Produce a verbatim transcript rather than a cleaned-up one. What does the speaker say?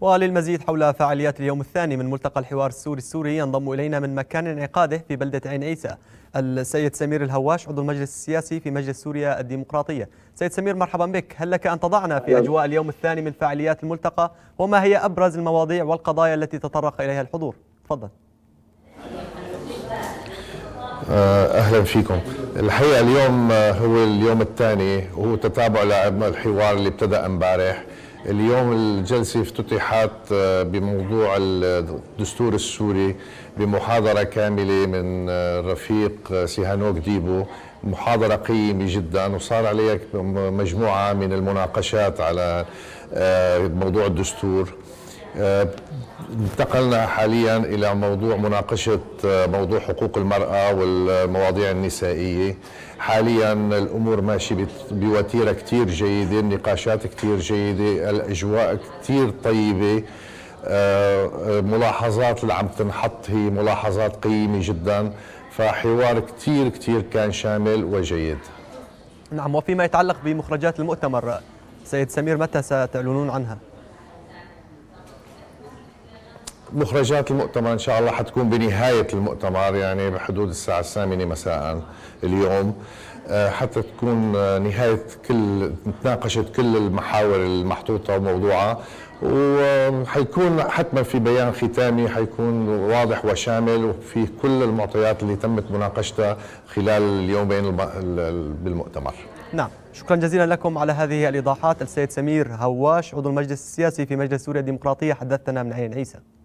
وللمزيد حول فعاليات اليوم الثاني من ملتقى الحوار السوري السوري ينضم إلينا من مكان انعقاده في بلدة عين عيسى السيد سمير الهواش عضو المجلس السياسي في مجلس سوريا الديمقراطية. سيد سمير، مرحبا بك. هل لك أن تضعنا في أجواء اليوم الثاني من فعاليات الملتقى، وما هي أبرز المواضيع والقضايا التي تطرق إليها الحضور؟ تفضل. أهلا فيكم. الحقيقة اليوم هو اليوم الثاني وهو تتابع للحوار اللي ابتدأ امبارح. اليوم الجلسة افتتحت بموضوع الدستور السوري بمحاضرة كاملة من الرفيق سيهانوك ديبو، محاضرة قيمة جدا وصار عليها مجموعة من المناقشات على موضوع الدستور. انتقلنا حاليا إلى موضوع مناقشة موضوع حقوق المرأة والمواضيع النسائية. حاليا الأمور ماشية بوتيرة كتير جيدة، النقاشات كتير جيدة، الأجواء كتير طيبة. ملاحظات اللي عم تنحط هي ملاحظات قيمة جدا، فحوار كتير كتير كان شامل وجيد. نعم، وفيما يتعلق بمخرجات المؤتمر سيد سمير، متى ستعلنون عنها؟ مخرجات المؤتمر إن شاء الله حتكون بنهاية المؤتمر، يعني بحدود الساعة الثامنة مساء اليوم، حتى تكون نهاية كل تناقشت كل المحاور المحطوطة وموضوعة، وحيكون حتما في بيان ختامي حيكون واضح وشامل وفيه كل المعطيات اللي تمت مناقشتها خلال اليومين بالمؤتمر. نعم، شكرا جزيلا لكم على هذه الإيضاحات. السيد سمير هواش عضو المجلس السياسي في مجلس سوريا الديمقراطية حدثنا من عين عيسى.